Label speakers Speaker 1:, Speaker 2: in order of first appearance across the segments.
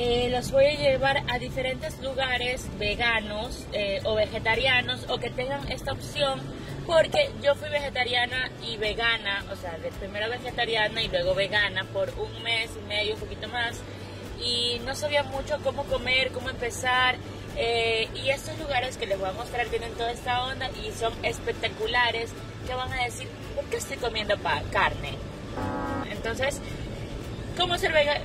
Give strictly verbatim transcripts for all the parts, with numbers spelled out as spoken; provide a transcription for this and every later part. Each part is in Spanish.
Speaker 1: eh, los voy a llevar a diferentes lugares veganos eh, o vegetarianos o que tengan esta opción, porque yo fui vegetariana y vegana, o sea, de primero vegetariana y luego vegana por un mes y medio, un poquito más, y no sabía mucho cómo comer, cómo empezar. Eh, y estos lugares que les voy a mostrar tienen toda esta onda y son espectaculares, que van a decir, ¿por qué estoy comiendo pa carne? Entonces, ¿cómo ser vegana?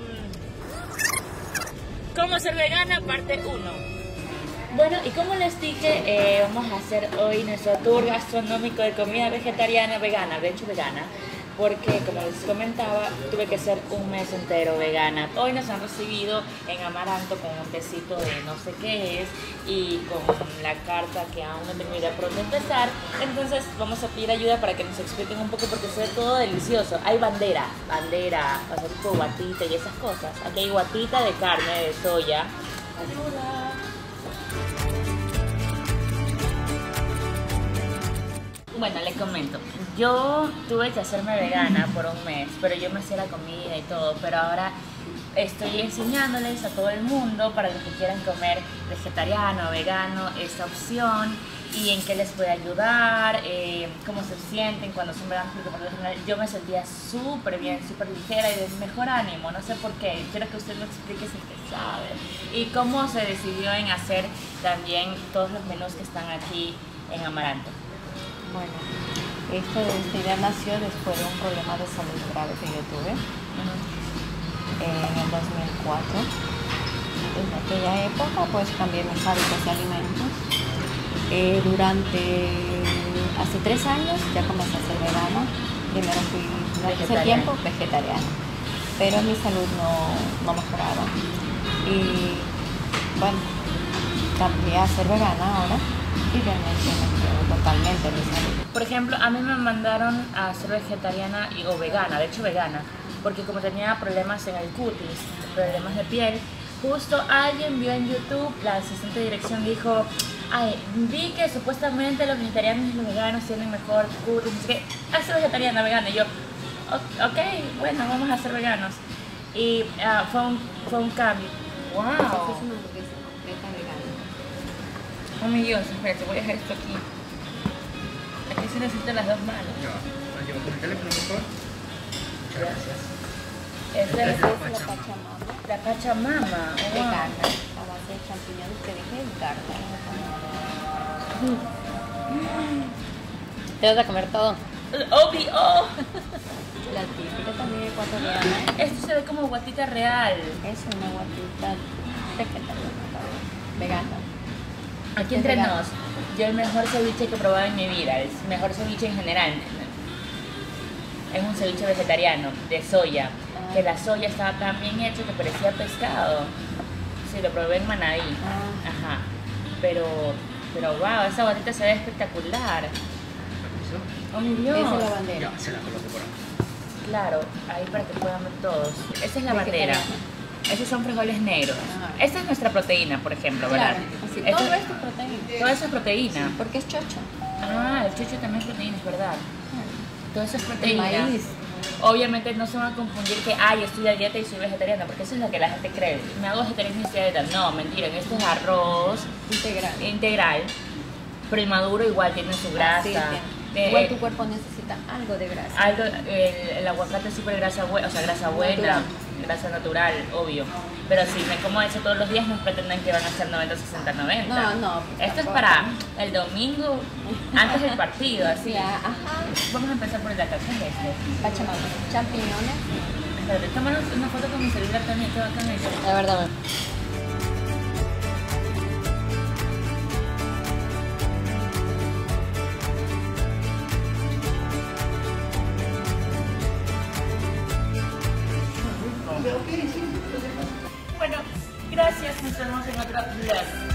Speaker 1: ¿Cómo ser vegana? Parte uno. Bueno, y como les dije, eh, vamos a hacer hoy nuestro tour gastronómico de comida vegetariana, vegana, de hecho vegana, porque como les comentaba, tuve que ser un mes entero vegana. Hoy nos han recibido en Amaranto con un tecito de no sé qué es y con la carta que aún no tengo idea por dónde empezar. Entonces vamos a pedir ayuda para que nos expliquen un poco porque se ve todo delicioso. Hay bandera, bandera, o sea, tipo guatita y esas cosas. Aquí hay guatita de carne de soya. Ayuda. Bueno, les comento, yo tuve que hacerme vegana por un mes, pero yo me hacía la comida y todo, pero ahora estoy enseñándoles a todo el mundo, para los que quieran comer vegetariano, vegano, esta opción y en qué les puede ayudar, eh, cómo se sienten cuando son veganos, porque por lo general yo me sentía súper bien, súper ligera y de mejor ánimo, no sé por qué, quiero que usted me explique si usted sabe, y cómo se decidió en hacer también todos los menús que están aquí en Amaranto.
Speaker 2: Bueno, esto, esta idea nació después de un problema de salud grave que yo tuve uh-huh. en el dos mil cuatro. Desde aquella época pues cambié mis hábitos de alimentos. Eh, durante, hace tres años ya comencé a ser vegana. Primero fui durante ese tiempo vegetariana, pero mi salud no, no mejoraba. Y bueno, cambié a ser vegana ahora. Y realmente me quedo totalmente mi salud.
Speaker 1: Por ejemplo, a mí me mandaron a ser vegetariana y, o vegana, de hecho vegana, porque como tenía problemas en el cutis, problemas de piel, justo alguien vio en YouTube, la asistente de dirección dijo, ay, vi que supuestamente los vegetarianos y los veganos tienen mejor cutis, así que, ah, soy vegetariana, vegana, y yo, ok, bueno, vamos a ser veganos. Y uh, fue, un, fue un cambio. ¡Wow!
Speaker 2: Es una hamburguesa completa vegana.
Speaker 1: Oh mi Dios, espérate, voy a dejar esto aquí. Aquí se necesitan las dos manos.
Speaker 3: Ya, llevo con el teléfono, por favor. Muchas gracias.
Speaker 1: Esta es
Speaker 2: la pachamama.
Speaker 1: la pachamama. Oh,
Speaker 2: De
Speaker 1: wow.
Speaker 2: carne, a base de champiñones que dije y carne. ¿Te vas a comer todo?
Speaker 1: Obvio. Oh.
Speaker 2: La típica también ecuatoriana.
Speaker 1: Esto se ve como guatita real.
Speaker 2: Es una guatita vegetariana, vegana.
Speaker 1: Aquí entre nos, yo el mejor ceviche que he probado en mi vida, el mejor ceviche en general, es un ceviche vegetariano, de soya, ah. que la soya estaba tan bien hecha que parecía pescado. Sí, lo probé en Manaví. Ah. Ajá. Pero, pero wow, esa guatita se ve espectacular. Oh mi Dios.
Speaker 2: Esa es la bandera.
Speaker 3: Ya, se la coloco por ahí.
Speaker 1: Claro, ahí para que puedan ver todos. Esa es la bandera. Esos son frijoles negros. Ah. Esta es nuestra proteína, por ejemplo, ¿verdad?
Speaker 2: Claro, así,
Speaker 1: esto,
Speaker 2: todo esto es proteína.
Speaker 1: Toda esa es proteína.
Speaker 2: Sí, porque es chocho.
Speaker 1: Ah, el chocho también es proteína, es verdad. Ah. Todo eso es proteína.
Speaker 2: El maíz.
Speaker 1: Obviamente no se van a confundir que, ay, estoy a dieta y soy vegetariana, porque eso es lo que la gente cree. Me hago vegetariana y estoy a dieta. No, mentira, esto es arroz
Speaker 2: integral.
Speaker 1: Integral. Pero el maduro igual tiene su grasa.
Speaker 2: Sí,
Speaker 1: de,
Speaker 2: igual tu cuerpo necesita algo de grasa.
Speaker 1: Algo, el, el aguacate es súper grasa buena, o sea, grasa buena, natural. grasa natural, obvio. Pero si me como eso todos los días, no pretenden que van a ser noventa, sesenta, noventa.
Speaker 2: No, no.
Speaker 1: Esto es para el domingo, antes del partido, así.
Speaker 2: Ya, ajá.
Speaker 1: Vamos a empezar por el acá. ¿Qué es este?
Speaker 2: Pachamama. Champiñones.
Speaker 1: Espérate, tómanos una foto con mi celular también, qué bacán eso.
Speaker 2: La verdad.
Speaker 1: Bueno, gracias, nos vemos en otro vlog.